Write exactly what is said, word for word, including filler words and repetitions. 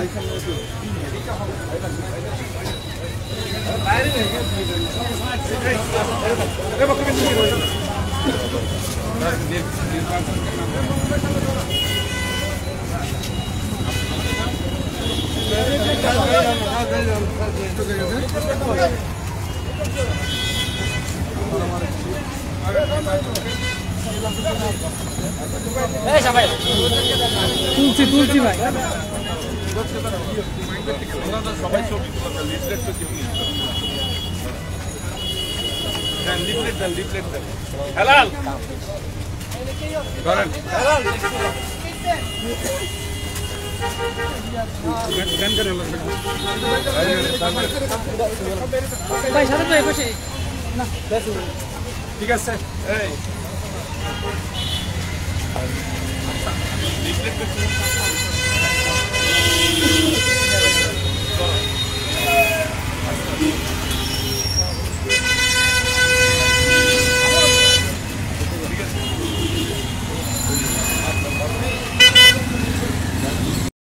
তুলছি তুলছি ভাই সবাই ছবি লিফলেট তো কেউ নেই লিফলেট দেন লিফলেট দেন হেলাল ধরেন হেলাল গান করে ভাই সাথে তো বসে না ঠিক আছে এই